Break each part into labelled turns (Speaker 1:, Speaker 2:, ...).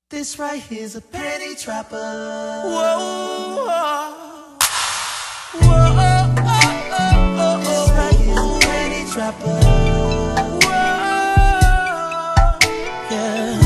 Speaker 1: This right here's a penny trapper.
Speaker 2: Whoa,
Speaker 1: whoa, this right here's a penny trapper. Yeah.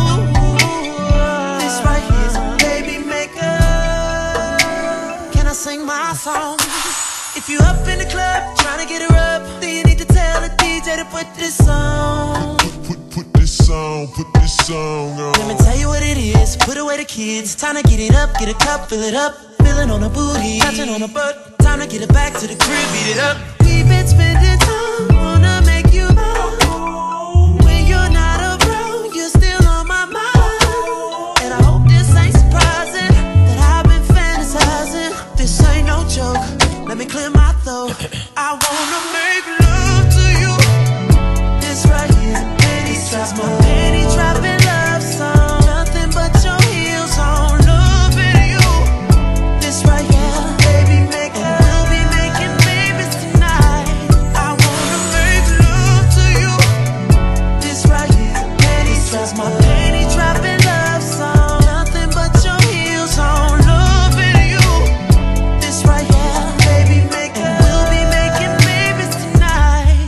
Speaker 1: This right here's a baby maker. Can I sing my song? If you up in the club trying to get her up, then you need to tell the DJ to put this on.
Speaker 2: Put this song on.
Speaker 1: Let me tell you what it is. Put away the kids. Time to get it up, get a cup, fill it up. Feeling on her booty, touching on her butt. Time to get it back to the crib, beat it up. We've been spending time, wanna make you mine. When you're not around, you're still on my mind. And I hope this ain't surprising that I've been fantasizing. This ain't no joke, let me clear my throat. I wanna make love to you. This right here, penny trap, my penny trapping love song. Nothing but your heels on, loving you. This right here, baby maker, and we'll be making babies tonight. I wanna make love to you. This right here, penny trap, my penny trapping love song. Nothing but your heels on, loving you. This right here, baby maker, and we'll be making babies tonight.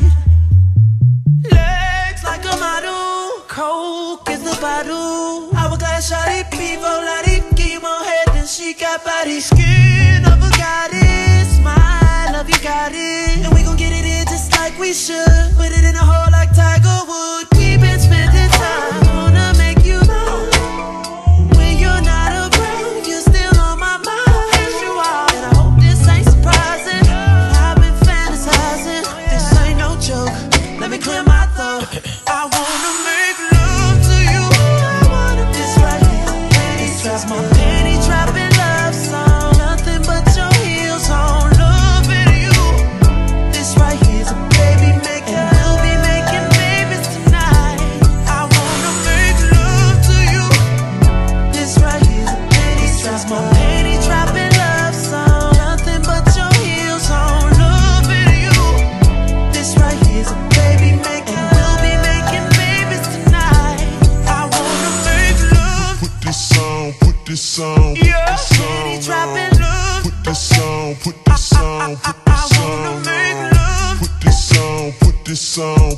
Speaker 1: Legs like a model, coke is the bottle. Hourglass shawty, people lottie, give more head than she got body. Skin of a goddess, my love you got it. And we gon' get it in just like we should. Put it in a hole like Tiger Wood. We've been spending time, wanna make you mine. When you're not around, you're still on my mind. Yes, you are. And I hope this ain't surprising. I've been fantasizing. This ain't no joke. Let me clear my throat. I wanna make love to you. This right here, penny trap, my penny trapping love song. Nothing but your heels on, loving you. This right here's a baby maker, and we'll be making babies tonight. I wanna make love to you. This right here's a penny trap, my penny trapping love song. Nothing but your heels on, loving you. This right here's a baby maker, and we'll be making babies tonight. I wanna make love.
Speaker 2: Put this song,
Speaker 1: Yeah, penny trapping love.
Speaker 2: put this song, put this song
Speaker 1: wanna make love.
Speaker 2: Put this song,
Speaker 1: Make love.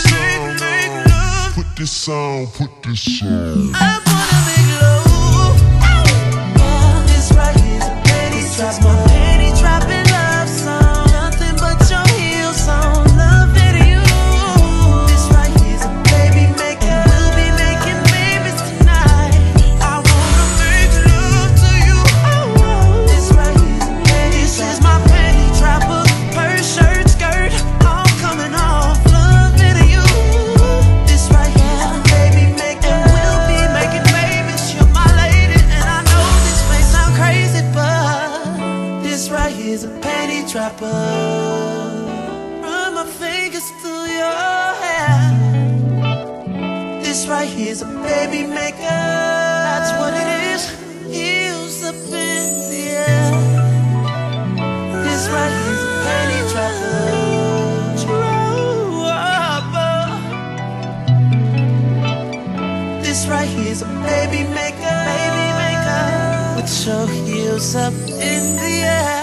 Speaker 2: put this song.
Speaker 1: I wanna make love. Yeah, this right here's a penny trap, my penny trapping love song. Nothing but your heels on, loving you. This right here's a baby maker, and we'll be making babies tonight. I wanna make love to you. This right here's a penny trap. This is my penny trapper. Purse, shirt, skirt, all coming off, loving you. This right here's a baby maker, and we'll be making babies. You're my lady, and I know this may sound crazy, but this right here's a penny trapper. Run my fingers through your hair. This right here's a baby maker. That's what it is. Heels up in the air. This right here's a penny trapper. This right here's a baby maker, with your heels up in the air.